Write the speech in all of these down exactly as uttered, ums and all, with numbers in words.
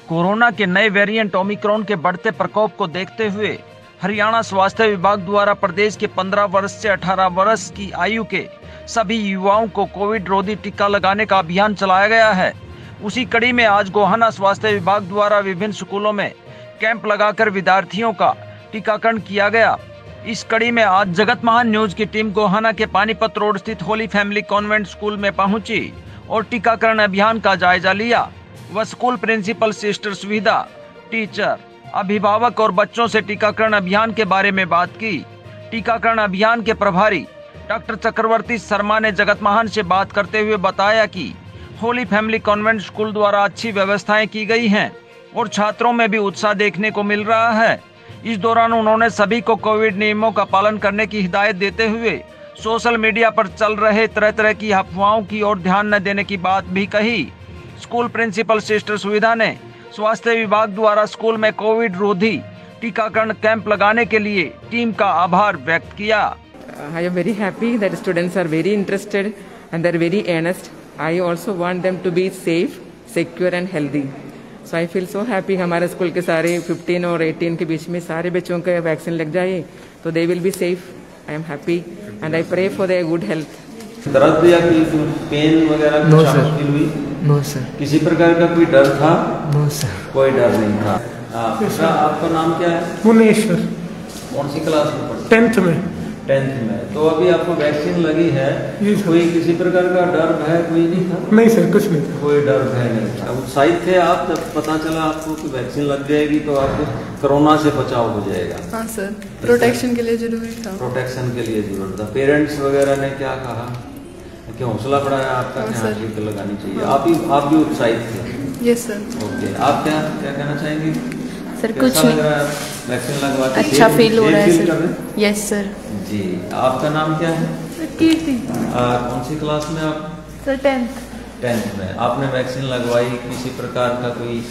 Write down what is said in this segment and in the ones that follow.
Corona के नए variant Omicron के बढ़ते प्रकोप को देखते हुए हरियाणा स्वास्थ्य विभाग द्वारा प्रदेश के पंद्रह वर्ष से अठारह वर्ष की आयु के सभी युवाओं को कोविड रोधी टीका लगाने का अभियान चलाया गया है। उसी कड़ी में आज गोहाना स्वास्थ्य विभाग द्वारा विभिन्न स्कूलों में कैंप लगाकर विद्यार्थियों का टीकाकरण किया गया। इस कड़ी में आज जगत महान न्यूज की टीम गोहाना के पानीपत रोड स्थित होली फैमिली कॉन्वेंट स्कूल में पहुंची और टीकाकरण अभियान का जायजा लिया। वह school principal sister Suvidha, teacher, अभिभावक और बच्चों से टीकाकरण अभियान के बारे में बात की। टीकाकरण अभियान के प्रभारी डॉक्टर चक्रवर्ती शर्मा ने जगत महान से बात करते हुए बताया कि होली फैमिली कॉन्वेंट स्कूल द्वारा अच्छी व्यवस्थाएं की गई हैं और छात्रों में भी उत्साह देखने को मिल रहा है। इस दौरान उन्होंने सभी को कोविड नियमों का पालन करने की हिदायत देते हुए सोशल मीडिया पर चल रहे तरह तरह की अफवाहों की ओर ध्यान न देने की बात भी कही। स्कूल प्रिंसिपल सिस्टर सुविधा ने स्वास्थ्य विभाग द्वारा स्कूल में कोविड रोधी टीकाकरण कैंप लगाने के लिए टीम का आभार व्यक्त किया। I am very happy that students are very interested and they are very earnest. I also want them to be safe, secure and healthy. So I feel so happy हमारे school के सारे पंद्रह और अठारह के बीच में सारे बच्चों का वैक्सीन लग जाए तो they will be safe. I am happy and I pray for their good health. दर्द या पेन वगैरह नो कुछ सर आपको फील हुई? No sir. किसी प्रकार का कोई डर था? No sir. कोई डर नहीं था। बेटा आपका नाम क्या है? मुनेश्वर। कौन सी क्लास में पढ़ते? टेंथ में। टेंथ में। तो अभी आपको वैक्सीन लगी है, कोई किसी प्रकार का डर भय कोई नहीं था? नहीं सर, कुछ नहीं था। कोई डर भय नहीं था। उत्साहित थे आप जब पता चला आपको कि वैक्सीन लग जाएगी तो आपको कोरोना से बचाव हो जाएगा? हाँ सर, प्रोटेक्शन के लिए जरूरी था। प्रोटेक्शन के लिए जरूरत था। पेरेंट्स वगैरह ने क्या कहा, क्या हौसला बढ़ाया आपका कि हाँ टीका लगानी चाहिए? आप भी आप भी उत्साहित थे? Yes sir. ओके, आप क्या क्या कहना चाहेंगे? सर कुछ नहीं, वैक्सीन लगवा के अच्छा फील हो रहा है सर। Yes sir. जी, आपका नाम क्या है? कीर्ति। कौन सी क्लास में आप? Sir tenth. टेंथ में। आपने वैक्सीन लगवाई, किसी प्रकार का कोई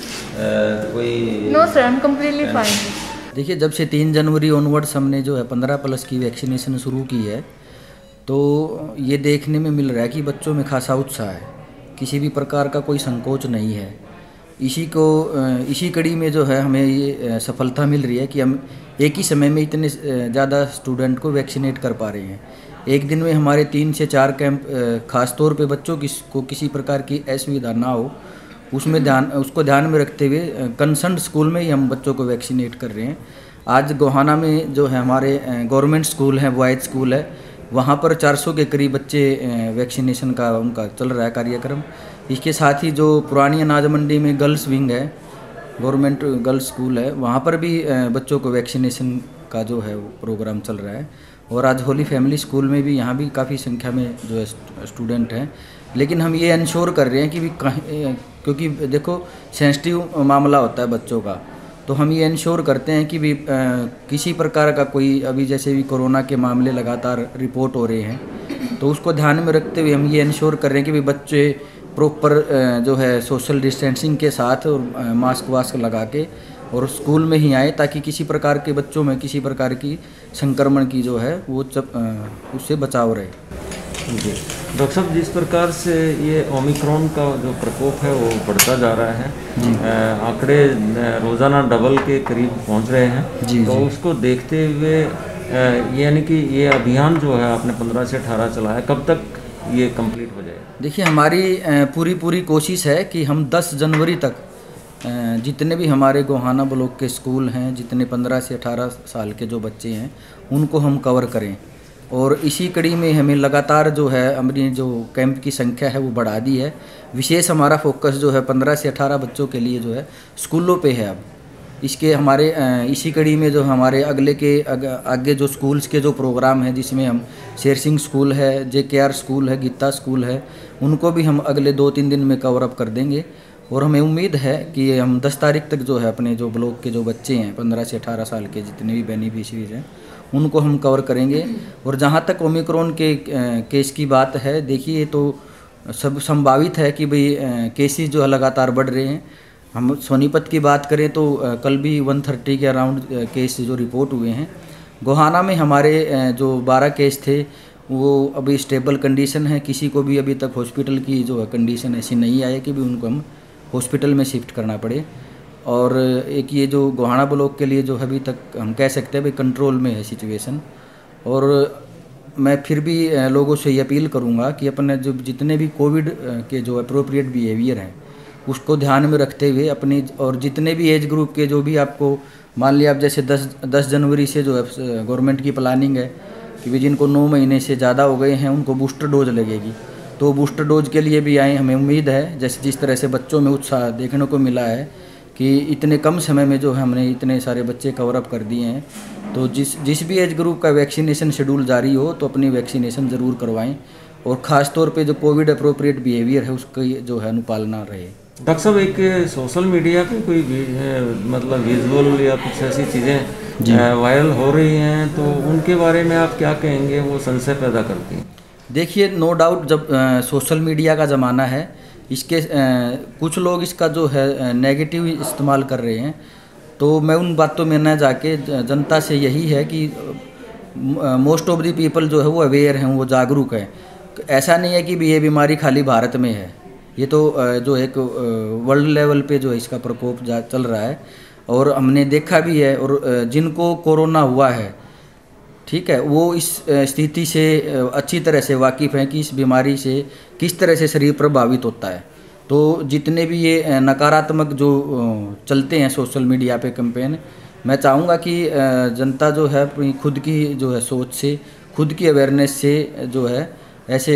आ, कोई? No sir, I am completely fine. देखिए, जब से तीन जनवरी ऑनवर्ड्स हमने जो है पंद्रह प्लस की वैक्सीनेशन शुरू की है तो ये देखने में मिल रहा है कि बच्चों में खासा उत्साह है, किसी भी प्रकार का कोई संकोच नहीं है। इसी को इसी कड़ी में जो है हमें ये सफलता मिल रही है कि हम एक ही समय में इतने ज़्यादा स्टूडेंट को वैक्सीनेट कर पा रहे हैं। एक दिन में हमारे तीन से चार कैंप, ख़ास तौर पे बच्चों की को किसी प्रकार की असुविधा ना हो उसमें ध्यान उसको ध्यान में रखते हुए कंसर्न स्कूल में ही हम बच्चों को वैक्सीनेट कर रहे हैं। आज गोहाना में जो है हमारे गवर्नमेंट स्कूल है, बॉयज़ स्कूल है, वहाँ पर चार सौ के करीब बच्चे वैक्सीनेशन का उनका चल रहा है कार्यक्रम। इसके साथ ही जो पुरानी अनाज मंडी में गर्ल्स विंग है, गवर्नमेंट गर्ल्स स्कूल है, वहाँ पर भी बच्चों को वैक्सीनेशन का जो है वो प्रोग्राम चल रहा है। और आज होली फैमिली स्कूल में भी यहाँ भी काफ़ी संख्या में जो है स्टूडेंट हैं। लेकिन हम ये इंश्योर कर रहे हैं कि भी कहीं, क्योंकि देखो सेंसिटिव मामला होता है बच्चों का, तो हम ये इंश्योर करते हैं कि भी आ, किसी प्रकार का कोई, अभी जैसे भी कोरोना के मामले लगातार रिपोर्ट हो रहे हैं तो उसको ध्यान में रखते हुए हम ये इंश्योर कर रहे हैं कि भी बच्चे प्रॉपर जो है सोशल डिस्टेंसिंग के साथ और मास्क वास्क लगा के और स्कूल में ही आए, ताकि किसी प्रकार के बच्चों में किसी प्रकार की संक्रमण की जो है वो चप, उससे बचाव रहे। जी डॉक्टर साहब, जिस प्रकार से ये ओमिक्रॉन का जो प्रकोप है वो बढ़ता जा रहा है, आंकड़े रोज़ाना डबल के करीब पहुंच रहे हैं जी, तो जी। उसको देखते हुए यानी कि ये अभियान जो है आपने पंद्रह से अठारह चलाया, कब तक ये कंप्लीट हो जाएगा? देखिए, हमारी पूरी पूरी कोशिश है कि हम दस जनवरी तक जितने भी हमारे गोहाना ब्लॉक के स्कूल हैं, जितने पंद्रह से अठारह साल के जो बच्चे हैं उनको हम कवर करें। और इसी कड़ी में हमें लगातार जो है अपनी जो कैंप की संख्या है वो बढ़ा दी है। विशेष हमारा फोकस जो है पंद्रह से अठारह बच्चों के लिए जो है स्कूलों पे है। अब इसके हमारे इसी कड़ी में जो हमारे अगले के आगे जो स्कूल्स के जो प्रोग्राम हैं, जिसमें हम शेर सिंह स्कूल है, जे के आर स्कूल है, गीता स्कूल है, उनको भी हम अगले दो तीन दिन में कवर अप कर देंगे। और हमें उम्मीद है कि हम दस तारीख तक जो है अपने जो ब्लॉक के जो बच्चे हैं पंद्रह से अठारह साल के जितने भी बेनिफिशरीज हैं उनको हम कवर करेंगे। और जहाँ तक ओमिक्रॉन के केस की बात है, देखिए तो सब संभावित है कि भाई केसेस जो है लगातार बढ़ रहे हैं। हम सोनीपत की बात करें तो कल भी एक सौ तीस के अराउंड केस जो रिपोर्ट हुए हैं। गोहाना में हमारे जो बारह केस थे वो अभी स्टेबल कंडीशन है, किसी को भी अभी तक हॉस्पिटल की जो कंडीशन ऐसी नहीं आई कि भी उनको हम हॉस्पिटल में शिफ्ट करना पड़े। और एक ये जो गोहाना ब्लॉक के लिए जो अभी तक हम कह सकते हैं भाई कंट्रोल में है सिचुएशन। और मैं फिर भी लोगों से ये अपील करूँगा कि अपने जो जितने भी कोविड के जो अप्रोप्रिएट बिहेवियर हैं उसको ध्यान में रखते हुए अपनी, और जितने भी एज ग्रुप के जो भी आपको मान लिया आप जैसे दस दस जनवरी से जो है गवर्नमेंट की प्लानिंग है कि भी जिनको नौ महीने से ज़्यादा हो गए हैं उनको बूस्टर डोज लगेगी, तो बूस्टर डोज के लिए भी आए। हमें उम्मीद है जैसे जिस तरह से बच्चों में उत्साह देखने को मिला है कि इतने कम समय में जो हमने इतने सारे बच्चे कवर अप कर दिए हैं, तो जिस जिस भी एज ग्रुप का वैक्सीनेशन शेड्यूल जारी हो तो अपनी वैक्सीनेशन ज़रूर करवाएं, और ख़ास तौर पे जो कोविड अप्रोप्रिएट बिहेवियर है उसकी जो है अनुपालना रहे। डॉक्टर साहब, एक सोशल मीडिया पे कोई भी, मतलब विजुअल या कुछ ऐसी चीज़ें वायरल हो रही हैं, तो उनके बारे में आप क्या कहेंगे? वो संशय पैदा करती हैं। देखिए, नो डाउट जब आ, सोशल मीडिया का ज़माना है, इसके आ, कुछ लोग इसका जो है नेगेटिव इस्तेमाल कर रहे हैं, तो मैं उन बातों में न जाके जनता से यही है कि मोस्ट ऑफ द पीपल जो है वो अवेयर हैं, वो जागरूक हैं। ऐसा नहीं है कि भी ये बीमारी खाली भारत में है, ये तो जो एक वर्ल्ड लेवल पे जो है इसका प्रकोप चल रहा है, और हमने देखा भी है। और जिनको कोरोना हुआ है, ठीक है, वो इस स्थिति से अच्छी तरह से वाकिफ़ हैं कि इस बीमारी से किस तरह से शरीर प्रभावित होता है। तो जितने भी ये नकारात्मक जो चलते हैं सोशल मीडिया पे कैंपेन, मैं चाहूँगा कि जनता जो है अपनी खुद की जो है सोच से, खुद की अवेयरनेस से जो है ऐसे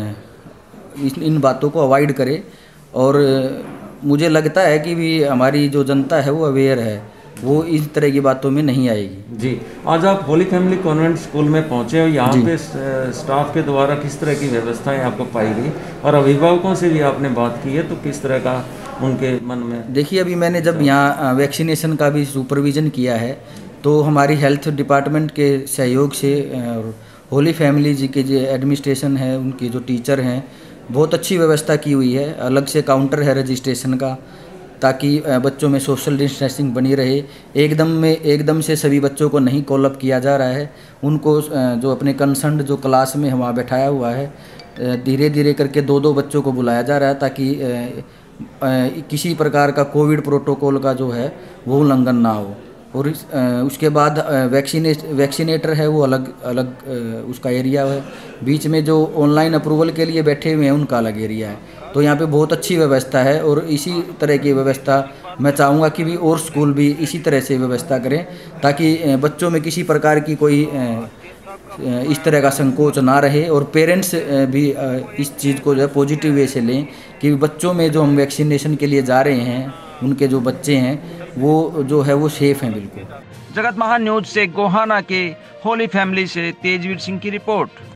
इन बातों को अवॉइड करे। और मुझे लगता है कि भी हमारी जो जनता है वो अवेयर है, वो इस तरह की बातों में नहीं आएगी। जी, आज आप होली फैमिली कॉन्वेंट स्कूल में पहुंचे हो, यहाँ पे स्टाफ के द्वारा किस तरह की व्यवस्थाएं आपको पाई गई, और अभिभावकों से भी आपने बात की है, तो किस तरह का उनके मन में? देखिए, अभी मैंने जब यहाँ वैक्सीनेशन का भी सुपरविज़न किया है, तो हमारी हेल्थ डिपार्टमेंट के सहयोग से होली फैमिली जी के जो एडमिनिस्ट्रेशन है, उनके जो टीचर हैं, बहुत अच्छी व्यवस्था की हुई है। अलग से काउंटर है रजिस्ट्रेशन का, ताकि बच्चों में सोशल डिस्टेंसिंग बनी रहे। एकदम में एकदम से सभी बच्चों को नहीं कॉल अप किया जा रहा है, उनको जो अपने कंसर्न जो क्लास में वहाँ बैठाया हुआ है, धीरे धीरे करके दो दो बच्चों को बुलाया जा रहा है, ताकि किसी प्रकार का कोविड प्रोटोकॉल का जो है वो उल्लंघन ना हो। और इस, उसके बाद वैक्सीने वैक्सीनेटर है वो अलग अलग उसका एरिया है, बीच में जो ऑनलाइन अप्रूवल के लिए बैठे हुए हैं उनका अलग एरिया है। तो यहाँ पे बहुत अच्छी व्यवस्था है, और इसी तरह की व्यवस्था मैं चाहूँगा कि भी और स्कूल भी इसी तरह से व्यवस्था करें, ताकि बच्चों में किसी प्रकार की कोई इस तरह का संकोच ना रहे, और पेरेंट्स भी इस चीज़ को जो है पॉजिटिव वे से लें कि बच्चों में जो हम वैक्सीनेशन के लिए जा रहे हैं, उनके जो बच्चे हैं वो जो है वो सेफ हैं बिल्कुल। जगत महान न्यूज से गोहाना के होली फैमिली से तेजवीर सिंह की रिपोर्ट।